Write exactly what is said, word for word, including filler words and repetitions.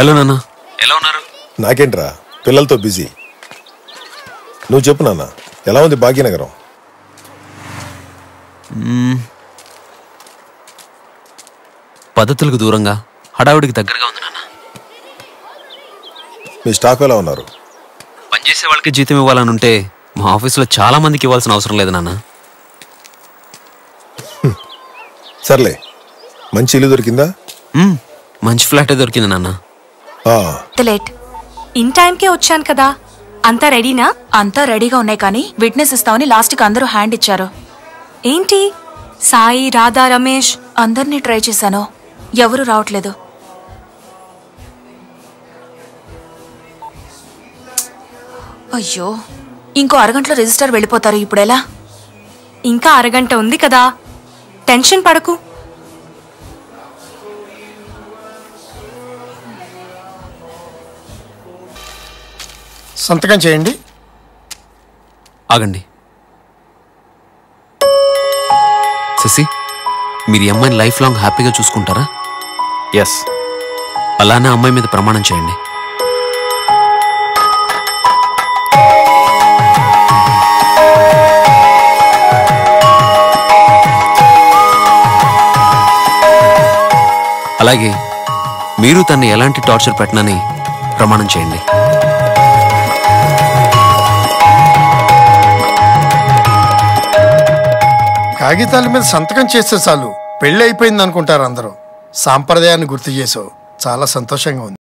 Hello నాన్న, ఎలా ఉన్నారు? నాకేంట్రా, పిల్లలతో బిజీ. నువ్వు చెప్పు నాన్న, ఎలా ఉంది భాగ్యనగరం? పద్ధతులకు దూరంగా, హడావుడికి దగ్గరగా ఉంది నాన్న. మీ స్టాఫ్ ఎలా ఉన్నారు? పనిచేసే వాళ్ళకి జీతం ఇవ్వాలని ఉంటే మా ఆఫీసులో చాలా మందికి ఇవ్వాల్సిన అవసరం లేదు నాన్న. సర్లే, మంచి ఇల్లు దొరికిందా? మంచి ఫ్లాటే దొరికింది నాన్న. లేట్ ఇన్ టైంకే వచ్చాను కదా. అంతా రెడీనా? అంతా రెడీగా ఉన్నాయి, కానీ విట్నెస్ ఇస్తామని లాస్ట్కి అందరూ హ్యాండ్ ఇచ్చారు. ఏంటి? సాయి, రాధా, రమేష్ అందరినీ ట్రై చేశాను, ఎవరు రావట్లేదు. అయ్యో, ఇంకో అరగంటలో రిజిస్టర్ వెళ్ళిపోతారు. ఇప్పుడెలా? ఇంకా అరగంట ఉంది కదా, టెన్షన్ పడకు. సంతకం చేయండి. ఆగండి. శశి, మీరు ఈ అమ్మాయిని లైఫ్ లాంగ్ హ్యాపీగా చూసుకుంటారా? ఎస్. అలానే అమ్మాయి మీద ప్రమాణం చేయండి. అలాగే మీరు తన్ని ఎలాంటి టార్చర్ పెట్టనని ప్రమాణం చేయండి. కాగితాల మీద సంతకం చేస్తే చాలు పెళ్ళి అయిపోయింది అనుకుంటారు అందరూ. సాంప్రదాయాన్ని గుర్తు చేసావు, చాలా సంతోషంగా ఉంది.